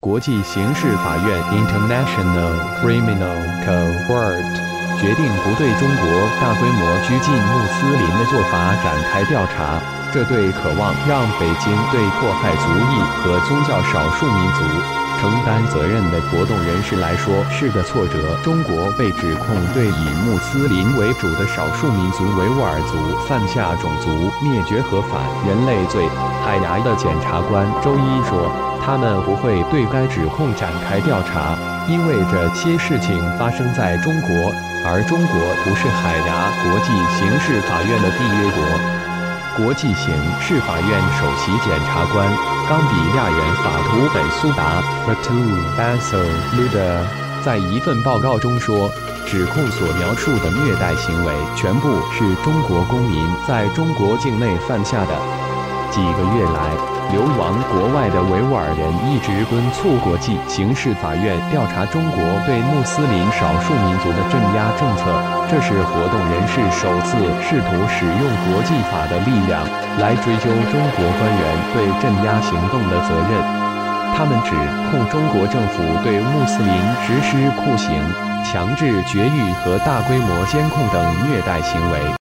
国际刑事法院 （International Criminal Court） 决定不对中国大规模拘禁穆斯林的做法展开调查。这对渴望让北京对迫害族裔和宗教少数民族承担责任的活动人士来说是个挫折。中国被指控对以穆斯林为主的少数民族维吾尔族犯下种族灭绝和反人类罪。海牙的检察官周一说，他们不会对该指控展开调查，因为这些事情发生在中国，而中国不是海牙国际刑事法院的缔约国。国际刑事法院首席检察官冈比亚人法图本苏达 （Fatu Bensouda） 在一份报告中说，指控所描述的虐待行为全部是中国公民在中国境内犯下的。几个月来，流亡国外的维吾尔人一直敦促国际刑事法院调查中国对穆斯林少数民族的镇压政策。这是活动人士首次试图使用国际法的力量来追究中国官员对镇压行动的责任。他们指控中国政府对穆斯林实施酷刑、强制绝育和大规模监控等虐待行为。